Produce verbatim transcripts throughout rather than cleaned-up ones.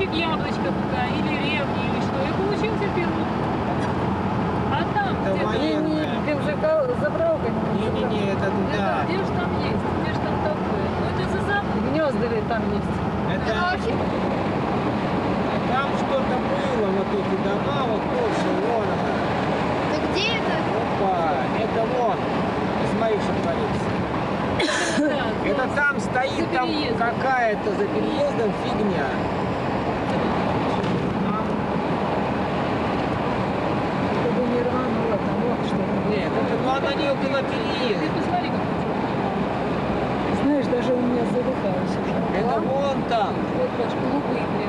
кустик яблочко туда, или ревни, или что, и получился пирог. А там Это где-то... военная. Бензоколонка. Не-не-не, это да. Где же там есть? Где же там такое? Ну это за запад. Гнезда ли там есть? Это... Там что-то было, вот эти дома, вот тоже, вон она. Да где это? Опа, это вон. Смотри, что творится. Да, Это там стоит, За там переездом. какая-то за переездом фигня. Чтобы не рвануло там, вот что. Нет, это ну, она не около Ты переезда. посмотри, как это. Знаешь, даже у меня задыхалось уже. Это вон там. Вот, бачишь, голубые прям.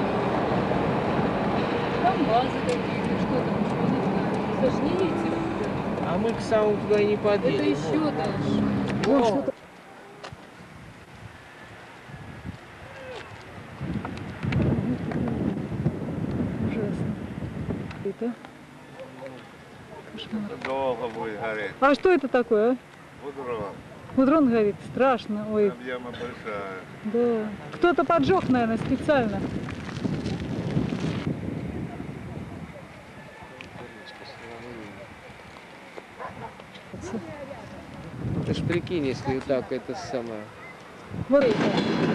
Там базы какие-то, что там, что не знаю. Даже не видите. А мы к самому туда не Это подъедем. еще дальше. Вон О, что-то. Ужасно. Это? Кошмар. Долго будет гореть. А что это такое, а? Будрон. Мудрон горит, страшно. Ой, Там яма большая. да. Кто-то поджег, наверное, специально. Ты ж прикинь, если так это самое. Вот это.